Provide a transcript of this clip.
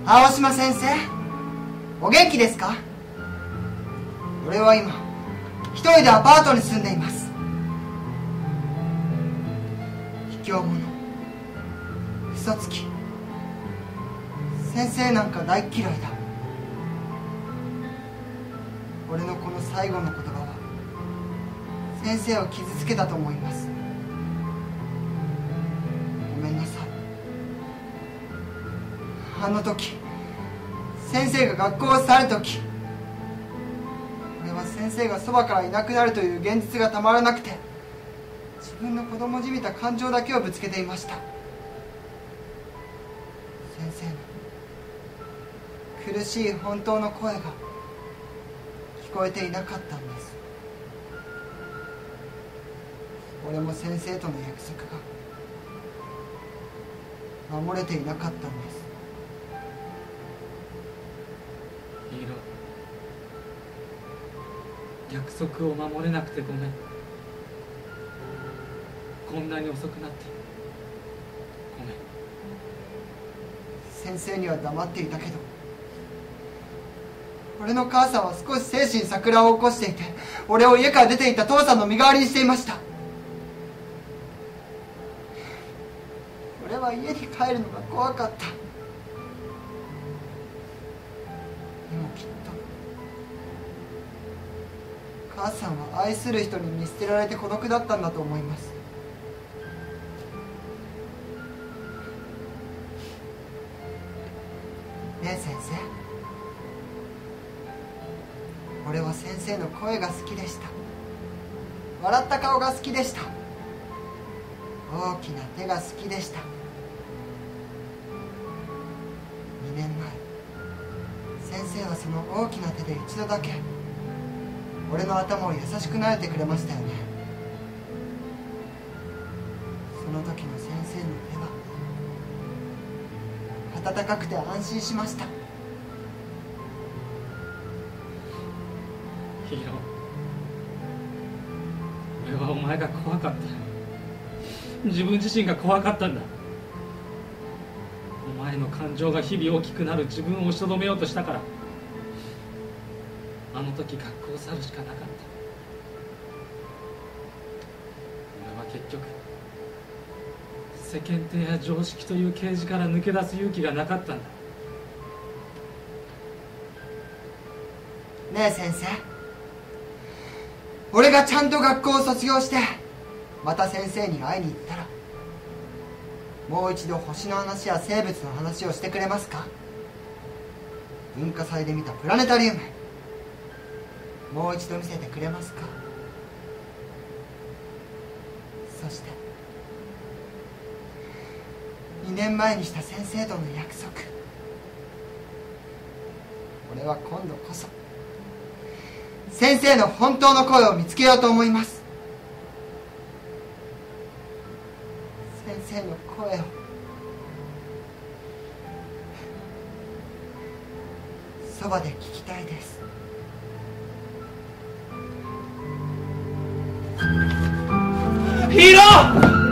青島先生、お元気ですか？俺は今一人でアパートに住んでいます。卑怯者、嘘つき、先生なんか大嫌いだ。俺のこの最後の言葉は先生を傷つけたと思います。ごめんなさい。あの時先生が学校を去る時、俺は先生がそばからいなくなるという現実がたまらなくて、自分の子供じみた感情だけをぶつけていました。先生の苦しい本当の声が聞こえていなかったんです。俺も先生との約束が守れていなかったんです。 ヒーロー、約束を守れなくてごめん。こんなに遅くなってごめん。 先生には黙っていたけど、俺の母さんは少し精神錯乱を起こしていて、俺を家から出て行った父さんの身代わりにしていました。俺は家に帰るのが怖かった。でもきっと母さんは愛する人に見捨てられて孤独だったんだと思います。ねえ先生、俺は先生の声が好きでした。笑った顔が好きでした。大きな手が好きでした。2年前、先生はその大きな手で一度だけ俺の頭を優しく撫でてくれましたよね。その時の先生の手は温かくて安心しました。 ヒーロー、俺はお前が怖かった。自分自身が怖かったんだ。お前の感情が日々大きくなる自分を押しとどめようとしたから、あの時学校を去るしかなかった。俺は結局世間体や常識というケージから抜け出す勇気がなかったんだ。 ねえ先生、俺がちゃんと学校を卒業してまた先生に会いに行ったら、もう一度星の話や生物の話をしてくれますか？文化祭で見たプラネタリウム、もう一度見せてくれますか？そして2年前にした先生との約束、俺は今度こそ先生の本当の声を見つけようと思います。先生の声をそばで聞きたいです。 ヒーロー！